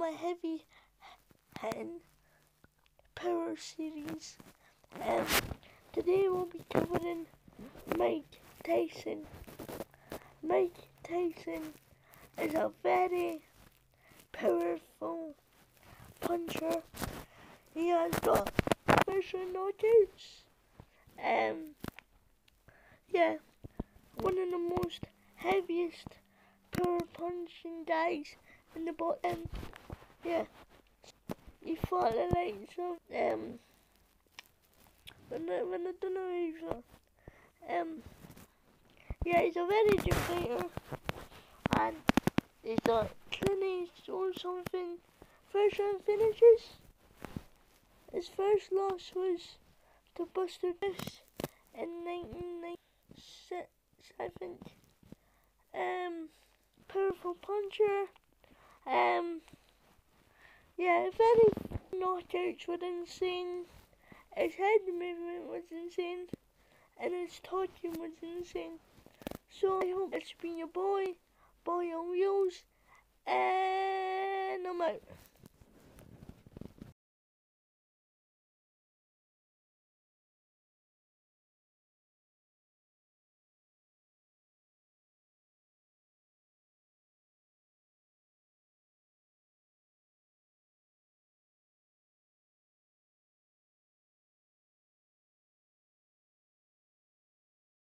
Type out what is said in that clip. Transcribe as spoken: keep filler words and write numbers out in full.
my heavy hitting power series. Um, today we'll be covering Mike Tyson. Mike Tyson is a very powerful puncher. He has got special knockouts. Um, yeah, one of the most heaviest power punching guys in the bottom. Yeah, he fought the likes of um, when I, when I don't know who he's from. Um, yeah, he's a very good fighter, and he's got clinics or something. First round finishes. His first loss was to Buster Douglas in nineteen ninety-six, I think. Um, powerful puncher. Um, yeah, very knockouts were insane. His head movement was insane, and his talking was insane. So I hope it's been your boy, Boy on Wheels, and I'm out.